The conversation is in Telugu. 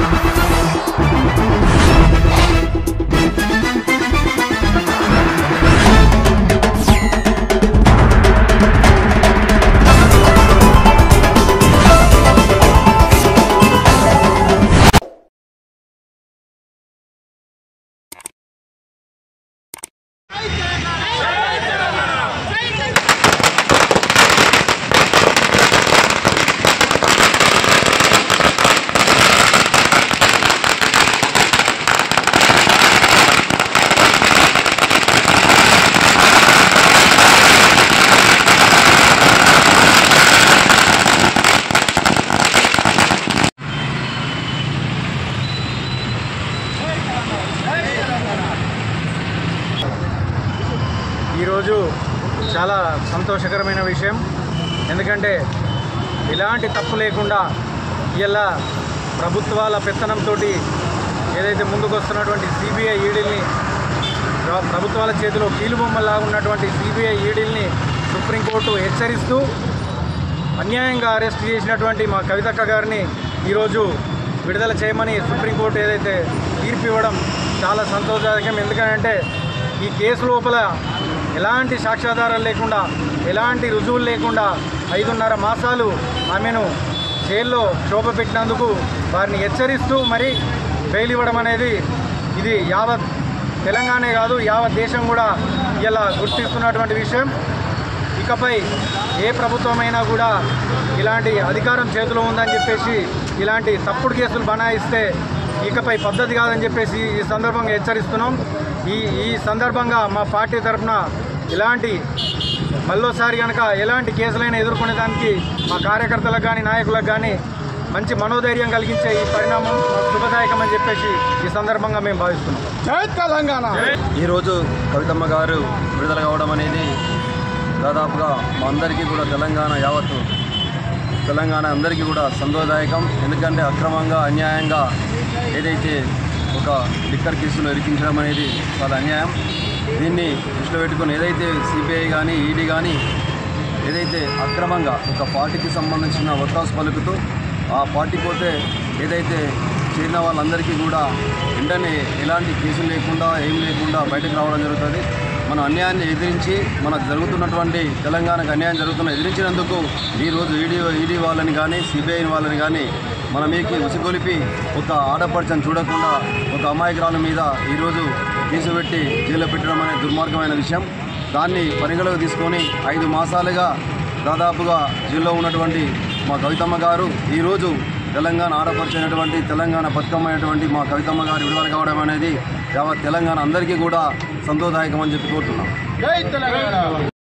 ఈరోజు చాలా సంతోషకరమైన విషయం. ఎందుకంటే ఇలాంటి తప్పు లేకుండా ఇలా ప్రభుత్వాల పెత్తనంతో ఏదైతే ముందుకు వస్తున్నటువంటి సిబిఐ ఈడీల్ని, ప్రభుత్వాల చేతిలో కీలుబొమ్మలాగా ఉన్నటువంటి సిబిఐ ఈడీల్ని సుప్రీంకోర్టు హెచ్చరిస్తూ అన్యాయంగా అరెస్ట్ చేసినటువంటి మా కవితక్క గారిని ఈరోజు విడుదల చేయమని సుప్రీంకోర్టు ఏదైతే తీర్పు ఇవ్వడం చాలా సంతోషదాయకం. ఎందుకంటే ఈ కేసు లోపల ఎలాంటి సాక్ష్యాధారాలు లేకుండా, ఎలాంటి రుజువులు లేకుండా 5.5 మాసాలు ఆమెను జైల్లో క్షోభ పెట్టినందుకు వారిని హెచ్చరిస్తూ మరి బెయిల్ ఇవ్వడం అనేది ఇది యావత్ తెలంగాణే కాదు యావత్ దేశం కూడా ఇలా గుర్తిస్తున్నటువంటి విషయం. ఇకపై ఏ ప్రభుత్వమైనా కూడా ఇలాంటి అధికారం చేతిలో ఉందని చెప్పేసి ఇలాంటి తప్పుడు కేసులు బనాయిస్తే ఇకపై పద్ధతి కాదని చెప్పేసి ఈ సందర్భంగా హెచ్చరిస్తున్నాం. ఈ సందర్భంగా మా పార్టీ తరఫున ఇలాంటి మళ్ళోసారి కనుక ఎలాంటి కేసులైనా ఎదుర్కొనేదానికి మా కార్యకర్తలకు కానీ నాయకులకు కానీ మంచి మనోధైర్యం కలిగించే ఈ పరిణామం శుభదాయకం అని చెప్పేసి ఈ సందర్భంగా మేము భావిస్తున్నాం. జై తెలంగాణ. ఈరోజు కవితమ్మ గారు విడుదల కావడం అనేది దాదాపుగా మా అందరికీ కూడా తెలంగాణ అందరికీ కూడా సంతోషదాయకం. ఎందుకంటే అక్రమంగా అన్యాయంగా ఏదైతే ఒక లిక్కర్ కేసులో ఇరికించడం అనేది చాలా అన్యాయం. దీన్ని దృష్టిలో పెట్టుకొని ఏదైతే సిబిఐ కానీ ఈడీ కానీ ఏదైతే అక్రమంగా ఒక పార్టీకి సంబంధించిన ఒత్తాసు పలుకుతూ ఆ పార్టీ పోతే ఏదైతే చేరిన వాళ్ళందరికీ కూడా వెంటనే ఎలాంటి కేసులు లేకుండా ఏం లేకుండా బయటకు రావడం జరుగుతుంది. మన అన్యాయాన్ని ఎదిరించి మనకు జరుగుతున్నటువంటి తెలంగాణకు అన్యాయం జరుగుతున్న ఎదిరించినందుకు ఈరోజు ఈడీ వాళ్ళని కానీ సిబిఐ వాళ్ళని కానీ మన మీదకి ఉసిగొలిపి ఒక ఆడపడుచని చూడకుండా ఒక అమాయకురాల మీద ఈరోజు కేసు పెట్టి జైల్లో పెట్టడం అనే దుర్మార్గమైన విషయం. దాన్ని పరిగణలోకి తీసుకొని 5 మాసాలుగా దాదాపుగా జైల్లో ఉన్నటువంటి మా కవితమ్మ గారు ఈరోజు తెలంగాణ ఆడపడుచైనటువంటి తెలంగాణ బతుకమ్మ అయినటువంటి మా కవితమ్మ గారు విడుదల కావడం అనేది యావత్ తెలంగాణ అందరికీ కూడా సంతోషదాయకం అని చెప్పి కోరుతున్నాం. జై తెలంగాణ.